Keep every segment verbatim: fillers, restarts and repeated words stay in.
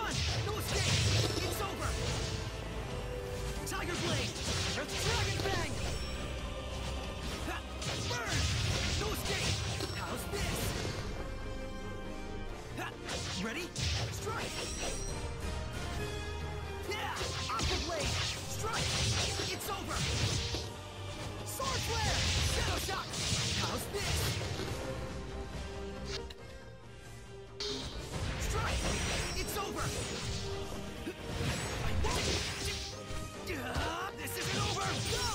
gone! No escape! It's over! Tiger Blade! Earth Dragon Bang! Ha! Burn! No escape! How's this? Ha! Ready? Strike! Yeah! Aqua Blade! Strike! It's over! Sword Flare! Shadow Shock! How's this? Strike! It's over! I won't! Uh, this isn't over! Go!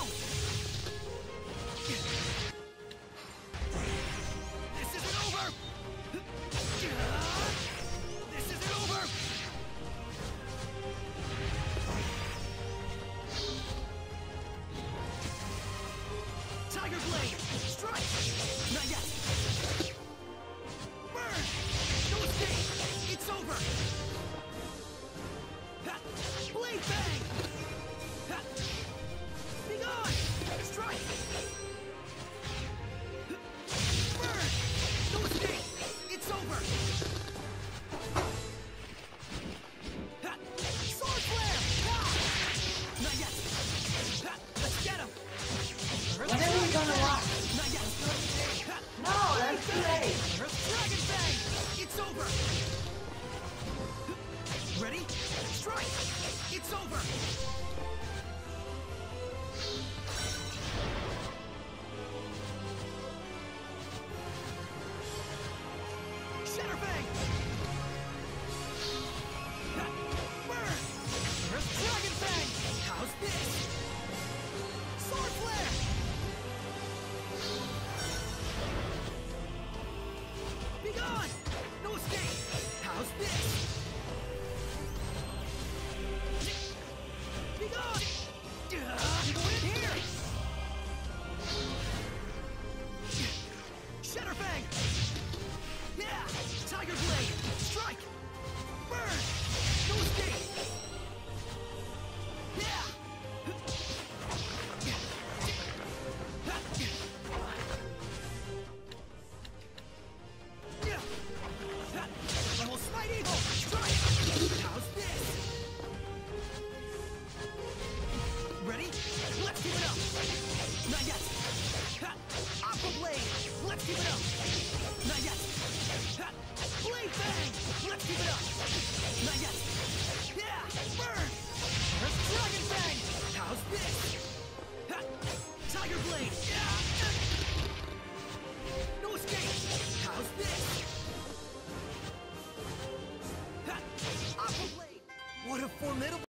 This isn't over! Uh, this isn't over! Tiger Blade! Strike! Not yet! Burn! No escape! It's over! Ha! Blade Bang! Ha! Be gone! Strike! Burn! No escape! It's over! Ha! Sword Flare! Ha! Not yet! Ha! Let's get him! When are we gonna watch? Not yet! Ha! No, that's too late. Earth Dragon Bang! It's over! Ready? Strike! It's over! Shatter Bang! Ha! Burn! Earth Dragon Bang! How's this? Sword Flare! Be gone! No escape! How's this? Be gone! Uh, go in here! Shatter Bang! Yeah! Tiger Blade! Strike! Burn! No escape! Yeah! Level Smite Eagle! Strike! How's this? Ready? Let's keep it up! Not yet! Ha! Aqua Blade! Let's keep it up! Not yet! Ha! Blade Bang! Let's keep it up! Not yet! Yeah! Burn! Earth Dragon Bang! How's this? Ha! Tiger Blade! Yeah! No escape! How's this? Ha! Aqua Blade! What a formidable...